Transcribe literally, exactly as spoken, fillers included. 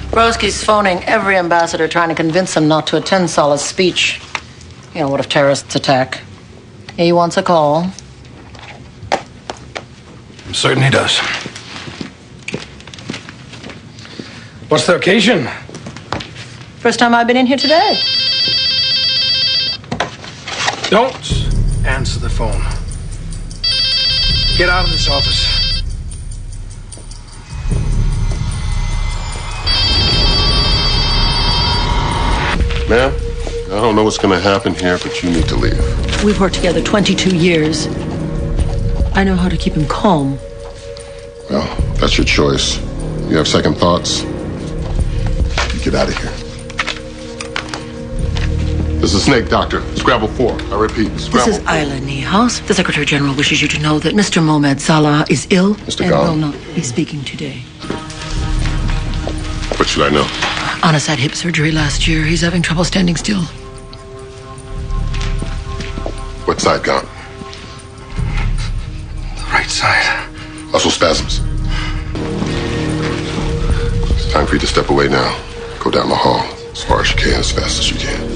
Broski's phoning every ambassador trying to convince them not to attend Salah's speech. You know, what if terrorists attack? He wants a call. I'm certain he does. What's the occasion? First time I've been in here today. Don't answer the phone. Get out of this office. Ma'am, I don't know what's going to happen here, but you need to leave. We've worked together twenty-two years. I know how to keep him calm. Well, that's your choice. You have second thoughts? You get out of here. This is Snake, Doctor. Scrabble four. I repeat, Scrabble This is Ayla Niehaus. The Secretary General wishes you to know that Mister Mohamed Salah is ill Mister and Ghan. will not be speaking today. What should I know? Anas had hip surgery last year. He's having trouble standing still. What side, Ghan? The right side. Muscle spasms. It's time for you to step away now. Go down the hall as far as you can, as fast as you can.